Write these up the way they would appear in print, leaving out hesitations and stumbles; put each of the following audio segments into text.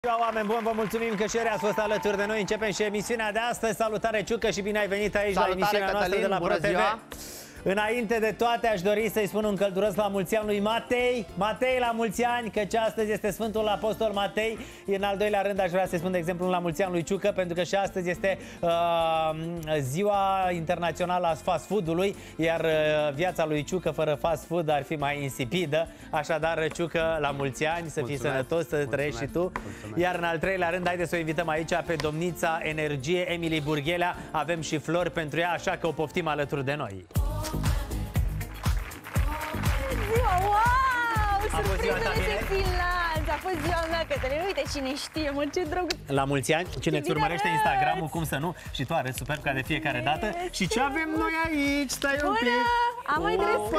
Oameni buni, vă mulțumim că și ați fost alături de noi. Începem și emisiunea de astăzi. Salutare Ciucă și bine ai venit aici. Salutare, la emisiunea noastră de la ProTV. Înainte de toate aș dori să-i spun un călduros la mulți ani lui Matei. Matei, la mulți ani, căci astăzi este Sfântul Apostol Matei. În al doilea rând aș vrea să-i spun de exemplu la mulți ani lui Ciucă, pentru că și astăzi este ziua internațională a fast food-ului. Iar viața lui Ciucă fără fast food ar fi mai insipidă. Așadar, Ciucă, la mulți ani, să fii sănătos, să trăiești și tu. Iar în al treilea rând, haideți să o invităm aici pe domnița Energie, Emily Burghelea. Avem și flori pentru ea, așa că o poftim alături de noi. Wow! Surprizele de Finland! A fost ziua mea, Cătălin. Uite, cine știe, mă, ce drăguț! La mulți ani, cine îți urmărește Instagram-ul, cum să nu? Și tu arăți superb ca de fiecare dată. Și ce avem noi aici? Stai un pic! Bună! Am mai crescut!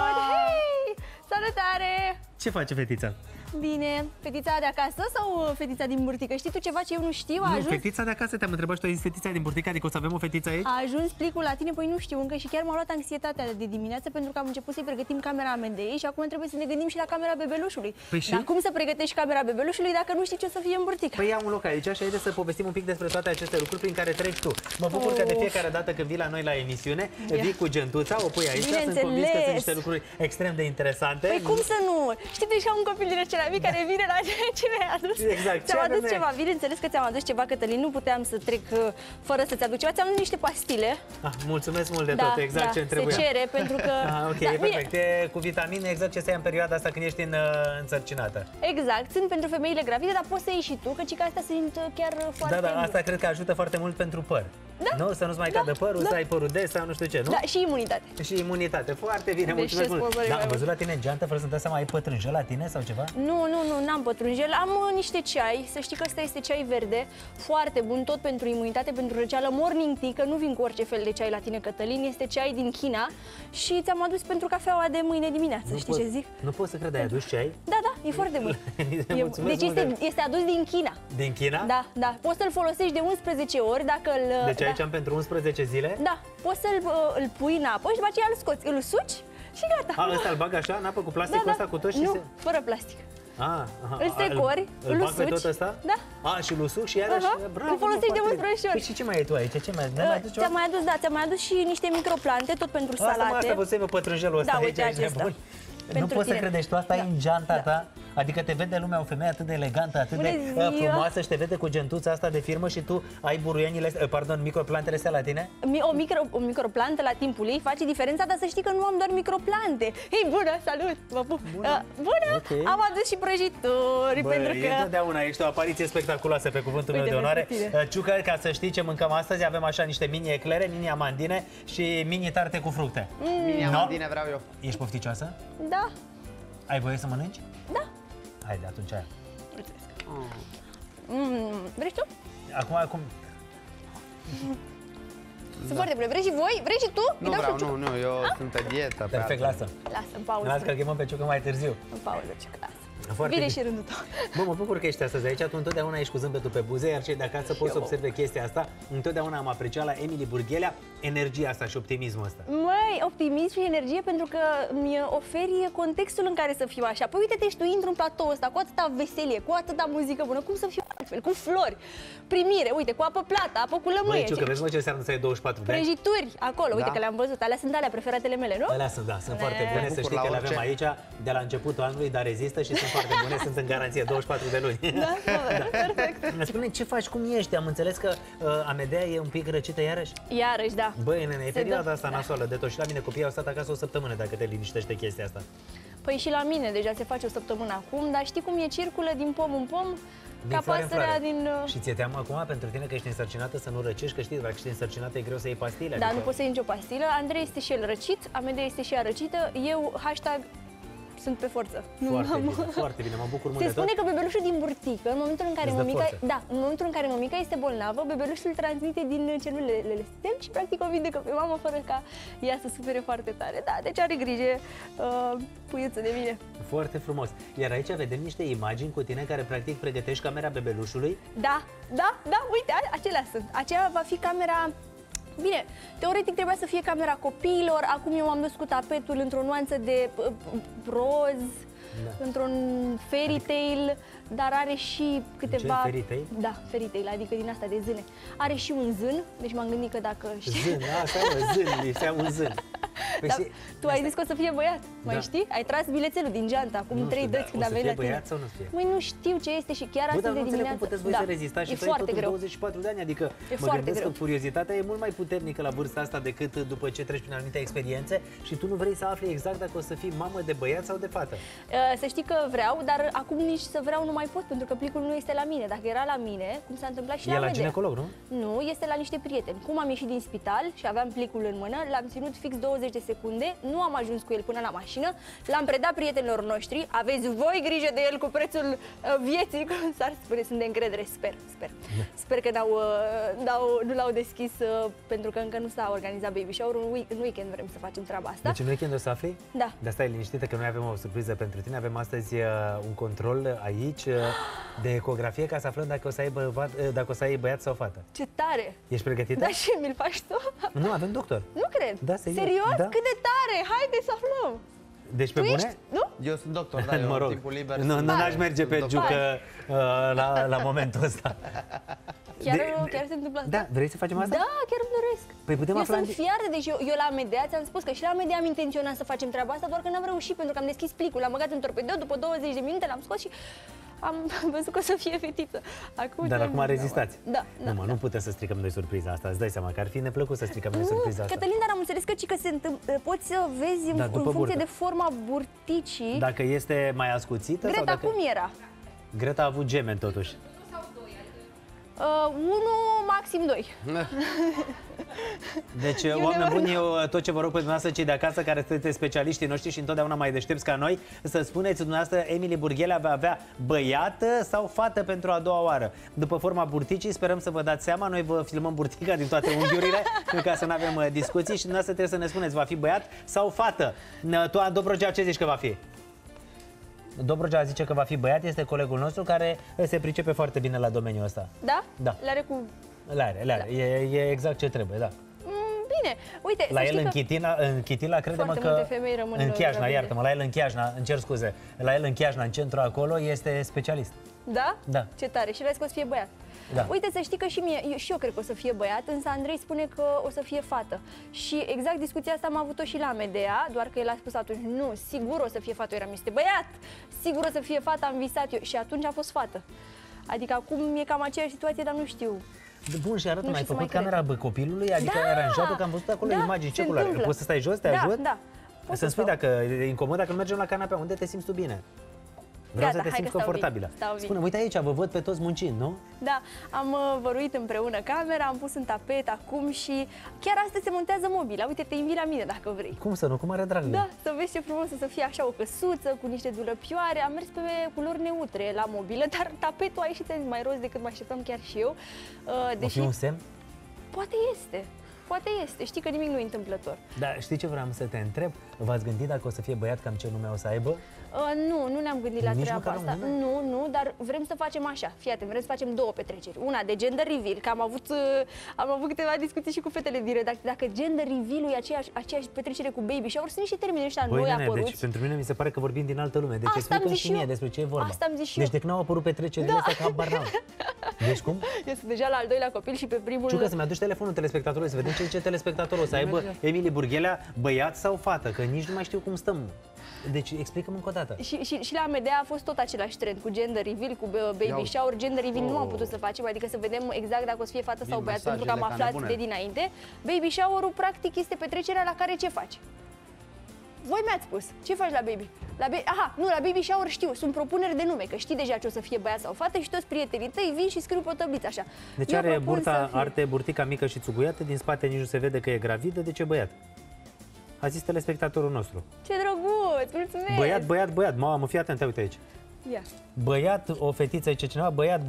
Hei! Salutare! Ce face fetița? Bine, fetița de acasă sau fetița din burtică? Știi tu ceva ce eu nu știu? Nu, fetița de acasă, te-am întrebat și tu ai zis fetița din burtică, adică o să avem o fetiță aici? A ajuns plicul la tine? Păi nu știu încă și chiar m-a luat anxietatea de dimineață pentru că am început să-i pregătim camera Amendei și acum trebuie să ne gândim și la camera bebelușului. Păi și? Dar cum să pregătești camera bebelușului dacă nu știi ce o să fie în burtică? Păi ia un loc aici și haide să povestim un pic despre toate aceste lucruri prin care treci tu. Mă bucur că de fiecare dată când vii la noi la emisiune, vii cu gentuța, o pui aici, sunt convins că sunt niște lucruri extrem de interesante. Păi cum să nu? Știi deja un copil din acela mic care vine la ce mi-ai adus? Exact. Ți-am adus ceva, bineînțeles că ți-am adus ceva, Cătălin, nu puteam să trec fără să-ți aduc ceva. Ți-am adus niște pastile. Mulțumesc mult de tot, exact ce-mi trebuie. Se cere, pentru că... Ok, e perfect. E cu vitamine, exact ce să ia în perioada asta când ești însărcinată. Exact, sunt pentru femeile gravide, dar poți să iei și tu, căci că astea sunt chiar foarte... Da, asta cred că ajută foarte mult pentru păr. Da? Nu? Să nu-ți mai cadă părul, să ai părul des sau nu știu ce, nu? Da, și imunitate. Și imunitate. Foarte bine, mulțumesc mult. Da, am văzut la tine în geantă, fără să-mi dai seama, ai pătrânjel la tine sau ceva? Nu, n-am pătrunjel. Am niște ceai, să știi că ăsta este ceai verde, foarte bun, tot pentru imunitate, pentru răceală, morning tea, că nu vin cu orice fel de ceai la tine, Cătălin, este ceai din China și ți-am adus pentru cafeaua de mâine dimineață, știi ce zic? Nu pot să cred, ai adus ceai? Da, e foarte bun. Deci este adus din China. Din China? Da. Poți să-l folosești de 11 ori dacă îl... Deci aici am pentru 11 zile? Da, poți să-l pui în apă și după aceea îl scoți, îl suci și gata. Ăsta îl bag așa în apă cu plasticul ăsta cu tot și Nu, fără plastic. Îl strecori, îl bag pe suci. tot ăsta? Da. Și îl usuc și iarăși, bravo, îl folosești de 11 ori. Și ce mai ai tu aici? Ți-am mai adus și niște microplante, tot pentru salate. Asta vă să pătrunjelul ăsta aici, nebun. Nu poți să credești, tu asta e în geanta ta? Adică te vede lumea, o femeie atât de elegantă, atât de frumoasă și te vede cu gentuța asta de firmă și tu ai buruienile, microplantele astea la tine? O microplantă la timpul ei face diferența, dar să știi că nu am doar microplante. Hei, bună, salut, vă pup! Bună! Okay. Am adus și prăjituri, pentru că... Întotdeauna ești o apariție spectaculoasă, pe cuvântul meu de onoare. Ciucă, ca să știi ce mâncăm astăzi, avem așa niște mini eclere, mini amandine și mini tarte cu fructe. Mini amandine vreau eu. Ești pofticioasă? Da. Ai voie să mănânci? Da. Haide, atunci aia. Vrei tu? Acum... Sunt foarte bune. Vrei și voi? Vrei și tu? Nu vreau, nu, eu sunt pe dietă. Perfect, lasă. Lasă, în pauză. Lasă că-l chemăm pe Ciucă mai târziu. În pauză, Ciucă, lasă. Bine și rândul tău. Bă, mă bucur că ești astăzi aici, tu întotdeauna ești cu zâmbetul pe buze, iar cei de acasă pot să observe chestia asta. Întotdeauna am apreciat la Emily Burghelea energia asta și optimismul ăsta. Măi, optimism și energie pentru că mi oferi contextul în care să fiu așa. Păi uite-te și tu intri în platou ăsta cu atâta veselie, cu atâta muzică bună, cum să fiu altfel, cu flori, primire, uite, cu apă plată, apă cu lămâie. Băi, Ciucă, vezi mă ce înseamnă să ai 24 de ani? Prăjituri, acolo, uite că le-am văzut, alea sunt alea preferatele mele, nu? Alea sunt, sunt foarte bune, să știi că le avem aici de la începutul anului, dar rezistă și sunt foarte bune, sunt în garanție, 24 de luni. Da, perfect. Spune, ce faci, cum ești? Am înțeles că Amedea e un pic răcită iarăși? Iarăși, da. Băi, nene, e perioada asta nasoală de tot și la mine copiii au stat acasă o săptămână dacă te liniștește chestia asta. Păi și la mine deja se face o săptămână acum, dar știi cum e, circulă din pom în pom, ca pasărea din... Și ți-e teamă acum pentru tine că ești însărcinată să nu răcești, că știi, dacă ești însărcinată e greu să iei pastile. Da, nu poți să iei nicio pastilă, Andrei este și el răcit, Amedea este și ea răcită, eu, hashtag, sunt pe forță. Foarte bine, mă bucur mult de tot. Se spune că bebelușul din burtică, în momentul în care mămica este bolnavă, bebelușul transmite din celulele stem și practic o vindecă pe mamă fără ca ea să sufere foarte tare. Da, deci are grijă puiuță de mine. Foarte frumos. Iar aici vedem niște imagini cu tine care practic pregătești camera bebelușului. Da, uite, acelea sunt. Aceea va fi camera Bine, teoretic trebuia să fie camera copiilor, acum eu am dus cu tapetul într-o nuanță de roz, într-un fairy tale, dar are și câteva... feritei? Da, feritei, adică din asta de zâne. Are și un zân, deci m-am gândit că dacă... Zân, asta mă, zân, lipsea un zân. Păi Dar tu ai zis că o să fie băiat, mai Da. știi? Ai tras bilețelul din geantă acum 3 dăți când o a să venit fie la tine. băiat sau nu fie? Măi, nu știu ce este și chiar Bă, dar astăzi nu de înțeleg cum dimineață... puteți voi să rezistați și e tu ai foarte totuși greu. 24 de ani, adică E mă foarte gândesc greu. că curiozitatea e mult mai puternică la vârsta asta decât după ce treci prin anumite experiențe și tu nu vrei să afli exact dacă o să fii mamă de băiat sau de fată. Să știi că vreau, dar acum nici să vreau nu mai pot, pentru că plicul nu este la mine. Dacă era la mine, cum s-a întâmplat și E la Medea. ginecolog, nu? Nu, este la niște prieteni. Cum am ieșit din spital și aveam plicul în mână, l-am ținut fix 20 de secunde, nu am ajuns cu el până la mașină, l-am predat prietenilor noștri, aveți voi grijă de el cu prețul vieții, cum s-ar spune, sunt de încredere, sper. Sper că nu l-au deschis pentru că încă nu s-a organizat baby shower, în weekend vrem să facem treaba asta. Deci în weekend o să afli? Da. Dar stai liniștită că noi avem o surpriză pentru tine. Avem astăzi un control aici de ecografie ca să aflăm dacă o să ai băiat sau fată. Ce tare! Ești pregătită? Da, și mi-l faci tu? Nu, avem doctor. Nu cred. Da, serios. Serios? Da. Cât de tare! Haide să aflăm! Deci pe Tu bune? ești? Nu? Eu sunt doctor, da, eu Mă în rog, timpul liber. nu n-aș merge pe sunt giucă la momentul ăsta. Chiar se întâmplă asta? Da, vrei să facem asta? Da, chiar îmi doresc. Păi putem Eu afla sunt fiară, deci eu la Medea ți-am spus că și la Medea am intenționat să facem treaba asta, doar că n-am reușit pentru că am deschis plicul, l-am băgat în torpedou, după 20 de minute l-am scos și am văzut că o să fie fetiță. Dar acum rezistați. Da. Nu putem să stricăm noi surpriza asta, îți dai seama că ar fi neplăcut să stricăm noi surpriza asta. Cătălin, dar am înțeles că poți să vezi în după funcție burtă. de forma burticii. Dacă este mai ascuțită sau Greta, dacă... cum era? Greta a avut gemeni totuși. 1, maxim 2. Deci, oameni buni, eu tot ce vă rog pe dumneavoastră, cei de acasă, care sunteți specialiștii noștri și întotdeauna mai deștepți ca noi, să spuneți dumneavoastră, Emily Burghela va avea băiată sau fată pentru a doua oară. După forma burticii, sperăm să vă dați seama, noi vă filmăm burtica din toate unghiurile, ca să nu avem discuții și dumneavoastră trebuie să ne spuneți, va fi băiat sau fată. Tu, Dobrogea, ce zici că va fi? Dobrogea zice că va fi băiat, este colegul nostru care se pricepe foarte bine la domeniul ăsta. Da? Da. Le-are cu... Le-are. Da. E exact ce trebuie, da. Bine, uite, La să el știi în Chitila, crede-mă foarte că multe femei rămân în Chiajna, gravide. iartă-mă, la el în Chiajna, îmi cer scuze, la el în Chiajna, în centru acolo, este specialist. Da? Da. Ce tare. Și vezi că o să fie băiat. Da. Uite, să știi că și eu cred că o să fie băiat, însă Andrei spune că o să fie fată. Și exact discuția asta am avut-o și la Medea, doar că el a spus atunci, nu, sigur o să fie fată, eu eram, este băiat, sigur o să fie fată, am visat eu. Și atunci a fost fată. Adică acum e cam aceeași situație, dar nu știu. Bun, și arată, Nu mai știu să făcut mai camera copilului, adică ai aranjat-o, că am văzut acolo imagini, ce culoare. Poți să stai jos, te ajut? Da. Să-mi spui dacă e incomod, dacă nu mergem la canapea, unde te simți tu bine? Vreau Gata, să te hai simți că stau confortabilă. bine, stau bine. Spune, uite aici, vă văd pe toți muncind, nu? Da, am văruit împreună camera, am pus în tapet acum și chiar astăzi se montează mobila. Uite, te invit la mine dacă vrei. Cum să nu? Cum are drag? Da, să vezi ce frumos să fie așa o căsuță cu niște dulăpioare. Am mers pe culori neutre la mobilă, dar tapetul a ieșit mai roz decât mă așteptam chiar și eu. O fi un semn? Poate este. Poate este. Știi că nimic nu e întâmplător. Dar știi ce vreau să te întreb? V-ați gândit dacă o să fie băiat, cam ce nume o să aibă? Nu ne-am gândit la Nici treaba măcar asta. un nume? Nu, dar vrem să facem așa. Fii atent, vrem să facem 2 petreceri. Una de gender reveal, că am avut câteva discuții și cu fetele din redacție. Dacă gender reveal-ul e aceeași petrecere cu baby shower, sunt niște termeni ăștia noi apăruți. Deci pentru mine mi se pare că vorbim din altă lume. Deci Asta am explică zis și și mie eu. despre ce e vorba. Asta am zis și deci eu. de când au apărut petrecerile astea, că habar n-am. Deci cum? Eu sunt deja la al 2-lea copil și pe primul... Ciucă, să-mi aduci telefonul telespectatorului, să vedem ce zice telespectatorul. O să aibă Emily Burghelea băiat sau fată, că nici nu mai știu cum stăm. Deci explicăm încă o dată. Și la Medea a fost tot același trend cu gender reveal, cu baby shower. Gender reveal nu am putut să facem, adică să vedem exact dacă o să fie fată sau băiat, pentru că am aflat de dinainte. Baby shower-ul practic este petrecerea la care ce faci? Voi mi-ați spus, ce faci la baby? La baby shower știu, sunt propuneri de nume, că știi deja ce o să fie băiat sau fată și toți prietenii tăi vin și scriu pe o tabliță așa. Deci Eu are propun să fie- arte burtica mică și țuguiată, din spate nici nu se vede că e gravidă, de ce băiat? A zis telespectatorul nostru. Ce drăguț, mulțumesc! Băiat, mamă, fii atent, uite aici. Ia. Băiat, o fetiță, zice cineva,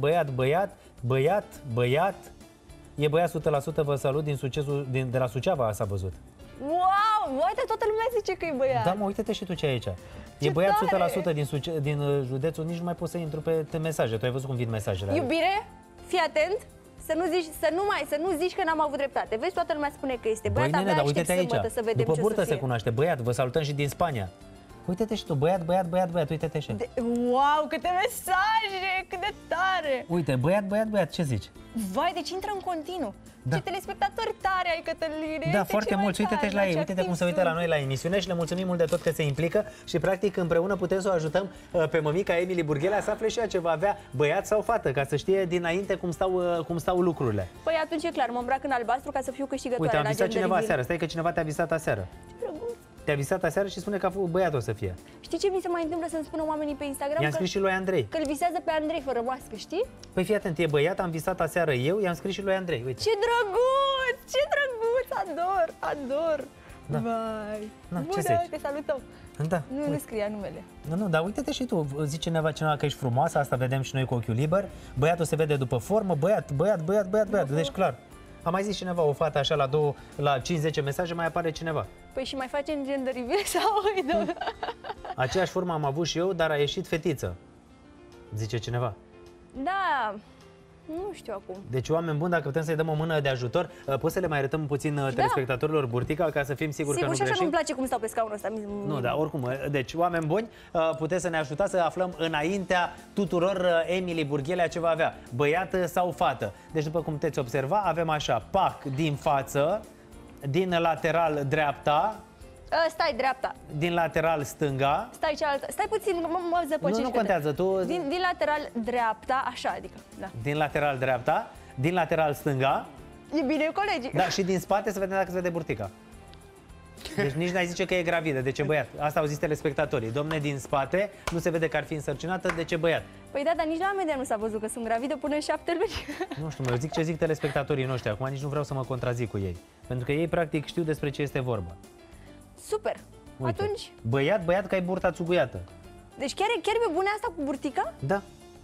băiat, e băiat 100%, vă salut de la Suceava, s-a văzut. Wow, uite, toată lumea zice că e băiat. Da, mă, uite-te și tu ce e aici. Ce E băiat tare! 100% din județul, nici nu mai pot să intru pe mesaje. Tu ai văzut cum vin mesajele alea. Iubire, fii atent, să nu zici că n-am avut dreptate. Vezi, toată lumea spune că este băiat, Băi, nene, abia dar aștept uite-te aici. sâmbătă să vedem După ce o burtă să se fie. cunoaște băiat, vă salutăm și din Spania. Uite-te și tu, băiat, băiat, băiat, băiat, uite-te și. Wow, câte mesaje, cât de tare! Uite, băiat, băiat, băiat, ce zici? Vai, deci intră în continuu. Da. Ce telespectatori tare ai, Cătăline! Da, Este foarte cei mai mulți, uite-te tari, și la ei, ce uite-te cum se activi uită la sunt. noi la emisiune și le mulțumim mult de tot că se implică și practic împreună putem să o ajutăm pe mămica Emily Burghelea să afle și ea ce va avea, băiat sau fată, ca să știe dinainte cum stau lucrurile. Păi atunci e clar, mă îmbrac în albastru ca să fiu câștigătoare. Uite, am la visat Gender cineva Reveal. aseară, stai că cineva te-a visat aseară. Te-a visat aseară și spune că băiat o să fie. Știi ce mi se mai întâmplă să-mi spună oamenii pe Instagram? I-am scris și lui Andrei. Că îl visează pe Andrei fără mască, știi? Păi fii atent, e băiat, am visat aseară eu, i-am scris și lui Andrei, uite. Ce drăguț! Ce drăguț! Ador! Ador! Da. Vai! Na, ce Bună, zici? te salutăm! Da, Nu uite. scria numele. Nu, dar uite-te și tu, zice cineva că ești frumoasă, asta vedem și noi cu ochiul liber. Băiatul se vede după formă, băiat, deci clar. Am mai zis cineva, o fată așa la 5-10 mesaje, mai apare cineva. Păi și mai facem gender reveal sau îi dăm? Aceeași formă am avut și eu, dar a ieșit fetiță, zice cineva. Da, nu știu acum. Deci, oameni buni, dacă putem să-i dăm o mână de ajutor, poți să le mai arătăm puțin telespectatorilor burtica, ca să fim siguri că nu Sigur, și așa greșim? nu-mi place cum stau pe scaunul ăsta. Nu, dar oricum, deci, oameni buni, puteți să ne ajutați să aflăm înaintea tuturor Emily Burghelea ce va avea, băiat sau fată. Deci, după cum puteți observa, avem așa, pac din față, din lateral dreapta, Stai, dreapta. din lateral stânga. Stai cealaltă. Stai puțin, mă zăpăcești. Nu contează, tu... Din lateral dreapta, așa, adică, da. Din lateral dreapta, din lateral stânga, E bine, colegi. da, și din spate să vedem dacă se vede burtica. Deci nici n-ai zice că e gravidă, de ce băiat? Asta au zis telespectatorii. Domne, din spate nu se vede că ar fi însărcinată, de ce băiat? Păi da, dar nici la media nu s-a văzut că sunt gravidă până în 7 luni. Nu știu, eu zic ce zic telespectatorii noștri. Acum nici nu vreau să mă contrazic cu ei. Pentru că ei practic știu despre ce este vorba. Super. Uite, Atunci, băiat că ai burta țuguiată. deci chiar e pe bune asta cu burtica? Da.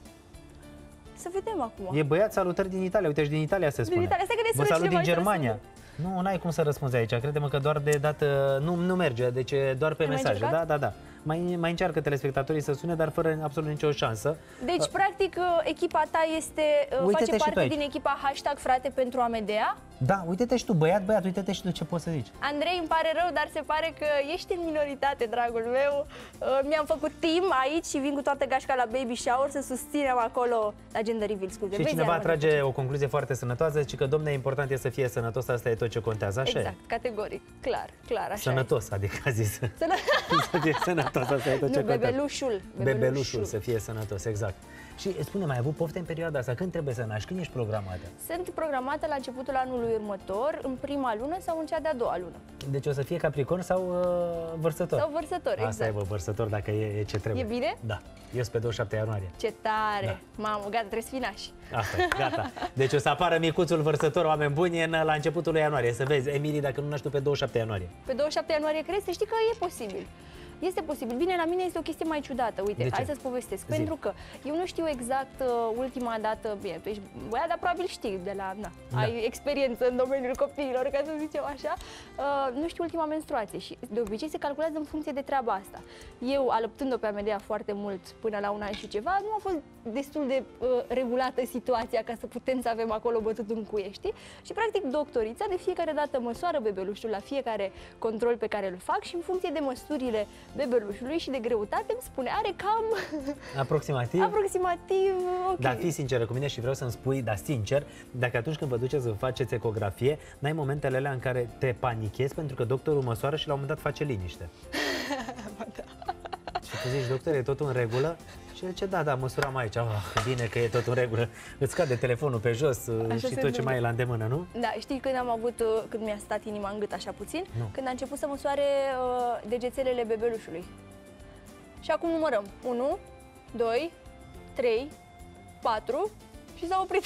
Să vedem acum. E băiat, salutări din Italia. Uite, și din Italia se spune. Italia. Stai că ne Vă sună salut din cineva, Germania. Nu, n-ai cum să răspunzi aici. Crede-mă că doar de dată nu merge, deci e doar pe Ai mai mesaje. încercat? Da. Mai încearcă telespectatorii să sune, dar fără absolut nicio șansă. Deci, practic, echipa ta Uite-te face și tu parte aici. din echipa #frate pentru Amedea. Da, uite-te și tu, băiat, uite-te și tu ce poți să zici. Andrei, îmi pare rău, dar se pare că ești în minoritate, dragul meu. Mi-am făcut team aici și vin cu toată gașca la baby shower să susținem acolo la Gender Reveal, scuze. Și Vezi, cineva iar mă trage o concluzie foarte sănătoasă, zice că, domne, important e să fie sănătos, asta e tot ce contează, așa Exact, e? categoric, clar, așa Sănătos, adică a zis. e. Să fie sănătos, asta e tot ce Nu, contează. bebelușul. Să fie sănătos, exact. Și spune, mai ai avut pofte în perioada asta? Când trebuie să naști? Când ești programată? Sunt programată la începutul anului următor, în prima lună sau în cea de-a doua lună. Deci o să fie Capricorn sau vărsător? Sau vărsător, exact. Asta e, bă, vărsător, dacă e ce trebuie. E bine? Da. Eu sunt pe 27 ianuarie. Ce tare! Da. Mamă, gata, trebuie să fii naș. Asta e, gata. Deci o să apară micuțul vărsător, oameni buni, la începutul lui ianuarie. Să vezi, Emily, dacă nu naști tu pe 27 ianuarie. Pe 27 ianuarie crezi? Să știi că e posibil. Este posibil. Bine, la mine este o chestie mai ciudată. Uite, De ce? hai să-ți povestesc. Zi. Pentru că eu nu știu exact ultima dată, bine, tu ești băiat, dar probabil știi de la, ai experiență în domeniul copiilor, ca să zicem așa. Nu știu ultima menstruație și de obicei se calculează în funcție de treaba asta. Eu, alăptând-o pe Amedea foarte mult, până la un an și ceva, nu a fost destul de regulată situația ca să putem să avem acolo bătut în cuie, știi? Și practic doctorița de fiecare dată măsoară bebelușul la fiecare control pe care îl fac și în funcție de măsurile bebelușului și de greutate îmi spune, are cam aproximativ, ok. Dar fii sinceră cu mine și vreau să-mi spui, dar sincer, dacă atunci când vă duceți să faceți ecografie, n-ai momentele alea în care te panichezi pentru că doctorul măsoară și la un moment dat face liniște. Și tu zici, doctor, e totul în regulă? Și el zice, da, măsuram aici, bine că e tot în regulă. Îți cade telefonul pe jos și tot ce mai e la îndemână, nu? Da, știi când am avut, când mi-a stat inima în gât așa puțin? Nu. Când a început să măsoare degețelele bebelușului. Și acum numărăm. 1, 2, 3, 4 și s-a oprit.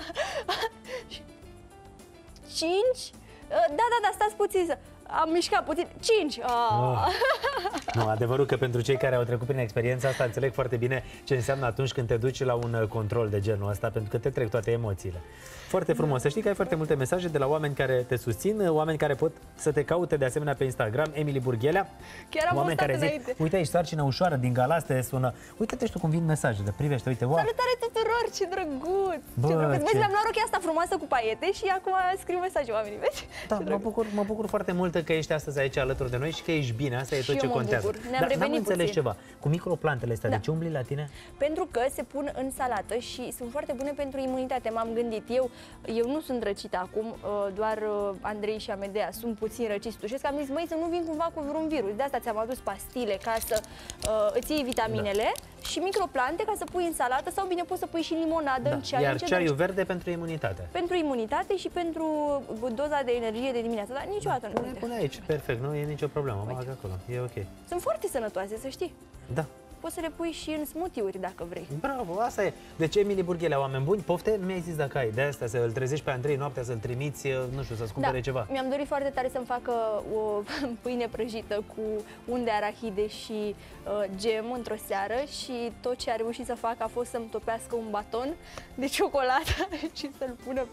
5? Da, stați puțin să... Am mișcat puțin. 5! Nu, adevărul că pentru cei care au trecut prin experiența asta înțeleg foarte bine ce înseamnă atunci când te duci la un control de genul ăsta, pentru că te trec toate emoțiile. Foarte frumos. Să știi că ai foarte multe mesaje de la oameni care te susțin, oameni care pot să te caute de asemenea pe Instagram, Emily Burghelea. Chiar am oameni postat care zic, înainte. uite aici sarcină ușoară, din Galați te sună. Uite-te și tu cum vin mesajele, privește, uite, wow. Salutare tuturor, ce drăguț! Bă, ce drăguț! Vezi, ce- mi-am luat rochia asta frumoasă cu paiete și acum scriu mesaje oamenii, vezi? Da, Ce mă bucur foarte mult că ești astăzi aici alături de noi și că ești bine, asta e Și tot ce eu mă contează. bucur. Ne-am Dar n-am revenit înțeles puțin. ceva. Cu microplantele astea, Da. de ce umbli la tine? Pentru că se pun în salată și sunt foarte bune pentru imunitate. M-am gândit, eu nu sunt răcită acum, doar Andrei și Amedea sunt puțin răciți. Tușesc, am zis, măi, să nu vin cumva cu vreun virus. De asta ți-am adus pastile ca să îți iei vitaminele și microplante ca să pui în salată sau bine poți să pui și limonadă în ceai. Iar ceaiul verde pentru imunitate. Pentru imunitate și pentru doza de energie de dimineață, dar niciodată nu. Pune aici, perfect, nu e nicio problemă, bag acolo, e ok. Sunt foarte sănătoase, să știi. Da. Poți să le pui și în smoothie-uri dacă vrei. Bravo, asta e. Deci Emily Burghele, oameni buni, pofte, nu mi-ai zis dacă ai de asta, să-l trezești pe Andrei noaptea, să-l trimiți, nu știu, să-ți cumpere ceva. Mi-am dorit foarte tare să-mi facă o pâine prăjită cu unt de arahide și gem într-o seară și tot ce a reușit să facă a fost să-mi topească un baton de ciocolată și să-l pună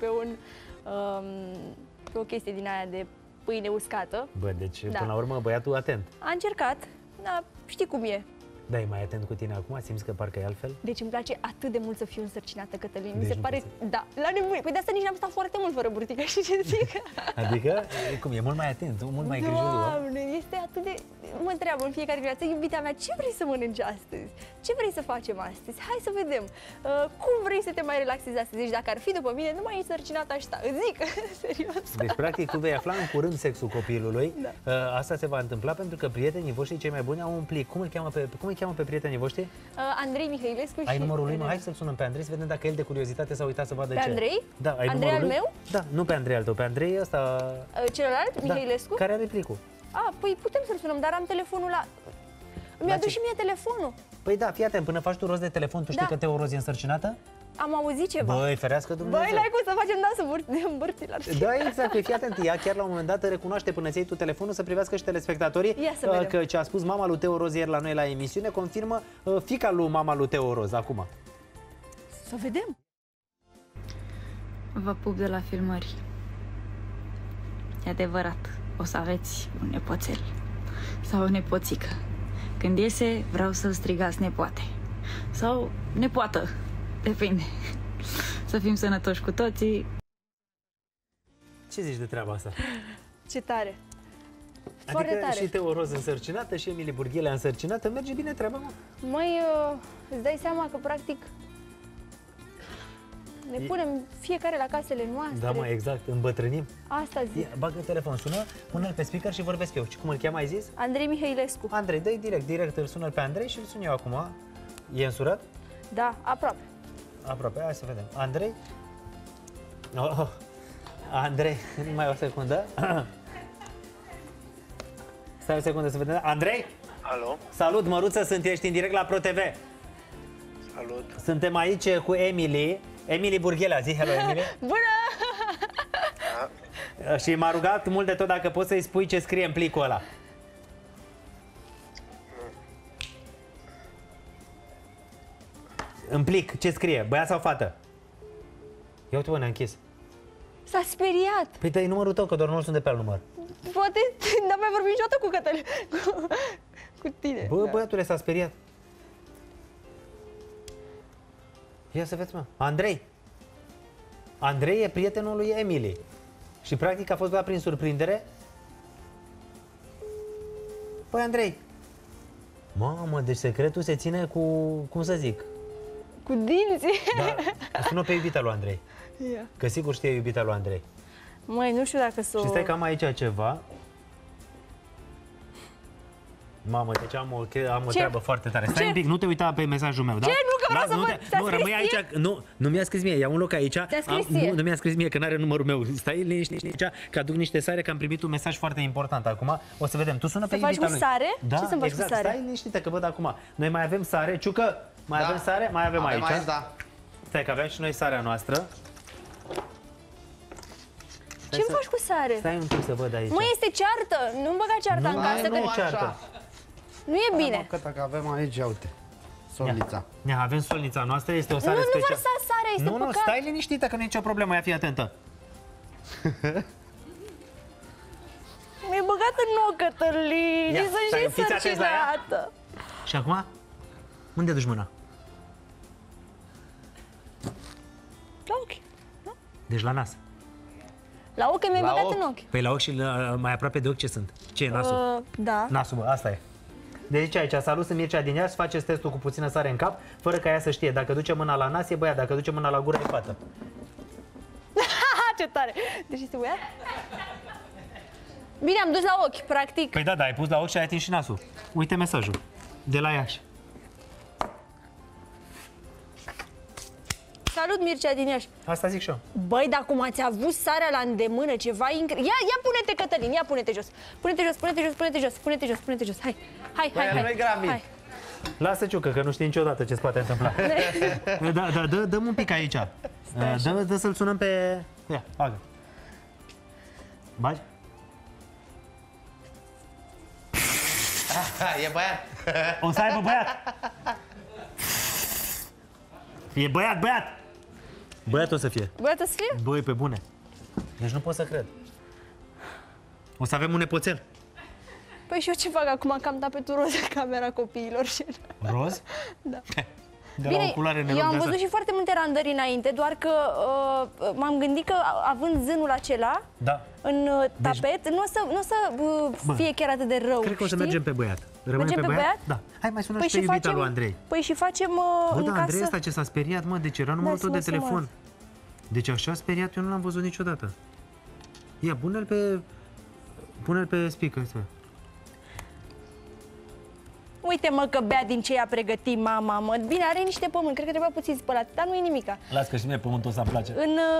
pe o chestie din aia de pâine uscată. Bă, deci până la urmă băiatul atent. A încercat, dar știi cum e. Da, e mai atent cu tine acum? Simți că parcă e altfel? Deci îmi place atât de mult să fiu însărcinată, Cătălin. Deci Mi se nu pare, poți da, la nebunie. Păi de asta nici n-am stat foarte mult fără burtică, știi ce zic? Adică, cum, e mult mai atent, mult mai grijuriu. Doamne, este atât de... Mă întreabă în fiecare dimineață, iubita mea, ce vrei să mănânci astăzi? Ce vrei să facem astăzi? Hai să vedem. Cum vrei să te mai relaxezi astăzi? Deci dacă ar fi după mine, nu mai ești însărcinată așa. Îți zic, serios. Deci, practic, tu vei afla în curând sexul copilului. Da. Asta se va întâmpla pentru că prietenii voștri cei mai buni au un plic. Cum îi cheamă pe prietenii voștri? Andrei Mihailescu Ai și... numărul lui? Hai să-l sunăm pe Andrei să vedem dacă el de curiozitate s-a uitat să vadă Pe ce. Andrei? Da, ai Andrei numărul al lui? meu? Da, nu pe Andrei al tău, pe Andrei ăsta... Celălalt, Mihailescu? Care are plicul. Păi putem să-l sunăm, dar am telefonul la... Mi-aduc și mie telefonul. Păi da, fii atent, până faci tu rost de telefon, tu știi că Teo Roz e însărcinată? Am auzit ceva. Băi, ferească Dumnezeu. Băi, n-ai cum să facem dansul îmbărților. Da, exact, păi fii atent, ea chiar la un moment dat recunoaște până ți iei tu telefonul să privească și telespectatorii. Ia să vedem. Că ce a spus mama lui Teo Roz ieri la noi la emisiune confirmă fiica lui mama lui Teo Roz acum. Să vedem. Vă pup de la filmări. E adevărat, o să aveți un nepoțel sau o nepoțică. Când iese, vreau să-l strigați nepoate sau nepoată, depinde. Să fim sănătoși cu toții. Ce zici de treaba asta? Ce tare. Adică Foarte tare. și Teo Roz însărcinată și Emily Burghele însărcinată, merge bine treaba, mă? Măi, îți dai seama că practic ne punem fiecare la casele noastre. Da, mă, exact, îmbătrânim. Asta zic. Ia, bagă telefon, sună, pune-l pe speaker și vorbesc eu. Și cum îl cheamă, ai zis? Andrei Mihailescu. Andrei, dă-i direct, îl sună pe Andrei și îl sun eu acum. E însurat? Da, aproape. Aproape, hai să vedem. Andrei? Oh, Andrei, numai o secundă. Stai o secundă să vedem. Andrei? Alo, Salut, Măruță, ești în direct la ProTV. salut. Suntem aici cu Emily Burghele, zi hello, Emily. Bună! Și m-a rugat mult de tot dacă poți să-i spui ce scrie în plicul ăla. În plic, ce scrie? Băiat sau fată? Ia uite, bă, ne-a închis. S-a speriat. Păi dă-i numărul tău, că doar nu sunt de pe alt număr. Poate n-am mai vorbit niciodată cu Cătălin. Cu tine. Bă, băiatule, s-a speriat. Ia să vezi, mă. Andrei. Andrei e prietenul lui Emily. Și practic a fost luat prin surprindere. Păi, Andrei. Mamă, deci secretul se ține cu, cum să zic, Cu dinții. da, sună pe iubita lui Andrei. Ia. Că sigur știe iubita lui Andrei. Măi, nu știu dacă s-o... Și stai că am aici ceva. Mamă, deci am o treabă foarte tare. Stai un pic, nu te uita pe mesajul meu, da? Ce? Nu, că vreau să văd. Ți-a Nu, scris rămâi ție? aici. Nu mi-a scris mie, ia un loc aici. Ți-a scris ție? Nu mi-a scris mie, că n-are numărul meu. Stai liniștit aici, că aduc niște sare, că am primit un mesaj foarte important acum. O să vedem. Tu sună pe Să faci iubita cu lui. sare? Da, Ce să-mi faci exact. cu sare? Stai liniștită, că văd acum. Noi mai avem sare. Ciucă, mai avem sare? Mai avem aici. Da. Stai că avem și noi sarea noastră. Ce-mi faci cu sare? Stai un pic să văd aici. Măi, este ceartă. Nu-mi băga cearta în casă, nu e că ceartă. nu e bine. Cât că avem aici, uite. Solnița. Ia, avem solnița noastră, este o Nu, sare nu specială. vărsa sare, este Nu, păcat. stai liniștită că nu e nicio problemă, ia fi atentă. Mi-ai băgat în nou, Cătălin. Ia, Și sunt stai, și fiți atenți la ea. sărcinată. Și acum? Unde duci mâna? La ochi. Deci la nas. La ochi mi-ai La băgat ochi? în ochi. Păi la ochi și mai aproape de ochi ce sunt? Ce e nasul? Da. Nasul, bă, asta e. Deci aici, salut, sunt Mircea din Iași, faceți testul cu puțină sare în cap, fără ca ea să știe. Dacă duce mâna la nas, e băiat, dacă duce mâna la gură, e fată. Ce tare! Deci este băiat? Bine, am dus la ochi, practic. Păi da, ai pus la ochi și ai atins și nasul. Uite mesajul. De la Iași. Salut, Mircea din Iași. Asta zic și eu. Băi, dar cum ați avut sarea la îndemână, ceva incredibil. Ia pune-te, Cătălin, ia pune-te jos. Pune-te jos, pune-te jos, pune-te jos, pune-te jos, pune-te jos. Hai, nu-i gravid. Hai. Lasă, Ciucă, că nu știi niciodată ce se poate întâmpla. Da, dă-mi un pic aici. Dă să-l sunăm pe... Ia, bagă. Bagi? E băiat. O să aibă băiat. E băiat. Băiat o să fie. Băiat o să fie? Băi, pe bune. Deci nu pot să cred. O să avem un nepoțel. Păi și eu ce fac acum, că am tapetul roz în camera copiilor și... Roz? Da. De la oculare eu am văzut și foarte multe randări înainte, doar că m-am gândit că având zânul acela Da. în tapet, nu o să fie chiar atât de rău, Cred că o să știi? mergem pe băiat. Rămânem Mergem pe băiat? Da. Hai, mai sună Păi și pe și iubita facem, lui Andrei. Păi și facem Bă, în da, casă... Andrei ăsta ce s-a speriat, mă, deci era numărul tot de sună telefon. Deci așa speriat eu nu l-am văzut niciodată. Ia, pune-l pe speaker. Uite, mă, că bea din ce i-a pregătit mama, mă. Bine, are niște pământ, cred că trebuia puțin spălat, dar nu e nimica. Las că și mie pământul ăsta îmi place.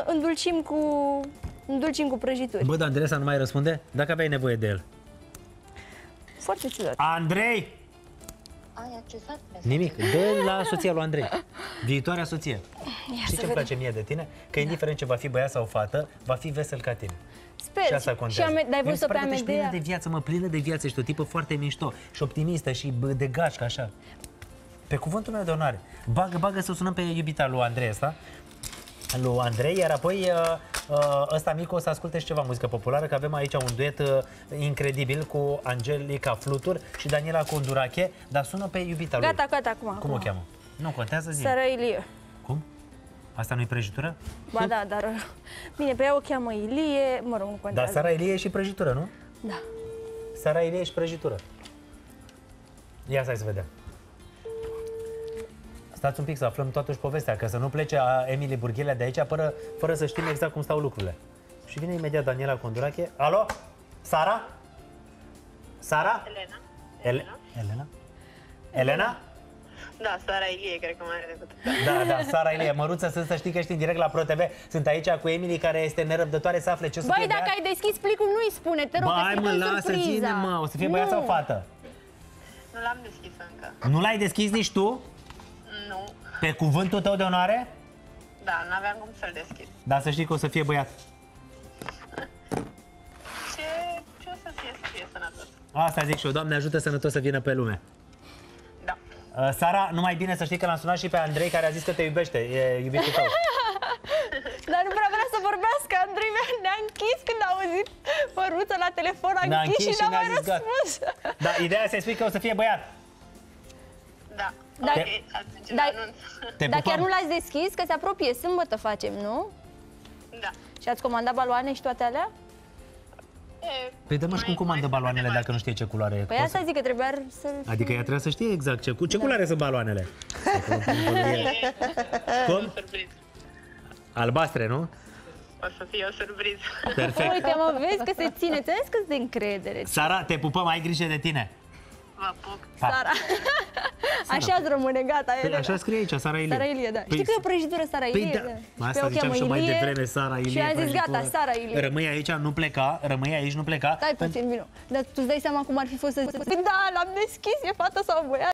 Îndulcim cu prăjituri. Bă, dar Andrei nu mai răspunde? Dacă aveai nevoie de el. Foarte ciudat. Andrei! Ai accesat Nimic, dă la soția lui Andrei. Viitoarea soție. Știi să ce-mi vedem. place mie de tine? Că indiferent ce va fi băiat sau fată, va fi vesel ca tine. Sper. Și asta contează. Dar ai văzut-o pe Mie mi se pare că ești plină Amedea? de viață, mă, plină de viață. Ești o tipă foarte mișto și optimistă și de gașcă, așa. Pe cuvântul meu de onoare. Bagă să sunăm pe iubita lui Andrei ăsta. Lui Andrei, iar apoi ăsta mic o să asculte și ceva muzică populară, că avem aici un duet incredibil cu Angelica Flutur și Daniela Condurache, dar sună pe iubita lui. Gata, acum. Cum o cheamă? Nu contează, zi. Sara Ilie. Cum? Asta nu-i prăjitură? Ba da, dar... Bine, pe ea o cheamă Ilie, mă rog, nu Dar contează. Sara Ilie e și prăjitură, nu? Da. Sara Ilie e și prăjitură. Ia să vedem. Stați un pic să aflăm totuși povestea, că să nu plece Emily Burghilea de aici fără să știm exact cum stau lucrurile. Și vine imediat Daniela Condurache. Alo? Sara? Sara? Elena? Elena? Da, Sara Ilie, cred că mai are decât. Da, Sara Ilie. Măruță, să știi că ești în direct la ProTV. Sunt aici cu Emily, care este nerăbdătoare să afle ce o să Băi, fie dacă băiat. ai deschis plicul, nu-i spune, te rog, Hai, mă, lasă, ține, mă. O să fie băiat sau fată? Nu l-am deschis încă. Nu l-ai deschis nici tu? Nu. Pe cuvântul tău de onoare? Da, n-aveam cum să-l deschid. Dar să știi că o să fie băiat. Ce o să fie sănătos? Asta zic și eu, Doamne ajută sănătos să vină pe lume. Da. Sara, numai bine să știi că l-am sunat și pe Andrei, care a zis că te iubește, e iubitul tău. Dar nu prea vrea să vorbească, Andrei ne-a închis când a auzit Măruța la telefon, a Ne-a închis și închis n-a și ne-a mai zis, gata. răspuns. Da, ideea să-i spui că o să fie băiat. Da. Dar- Ok, atunci dar- anunț. Te Dar chiar pupăm. nu l-ați deschis, că se apropie, sâmbătă facem, nu? Da. Și ați comandat baloane și toate alea? Păi dă-mă și cum comandă baloanele dacă nu știe ce culoare e. Păi asta zic că trebuia să... Adică ea trebuie să știe exact ce culoare sunt baloanele. Cum? Surpriză. Albastre, nu? O să fie o surpriză. Perfect. Uite, mă, vezi că se ține, ți-am zis că de încredere. Sara, te pupăm, ai grijă de tine. Vă pup. Pa. Sara. Așa-ți rămâne, gata, Păi Elena. așa scrie aici, Sara Ilie. Sara Ilie, da. Știi că e o prăjitură Sara Păi Ilie? da. Și Asta pe o ziceam cheamă și mai Ilie. devreme, Sara Ilie. Și am zis, prăjitură. gata, Sara Ilie. Rămâi aici, nu pleca, rămâi aici, nu pleca. Stai puțin, vino. Dar tu îți dai seama cum ar fi fost să zici, da, l-am deschis, e fată sau băiat?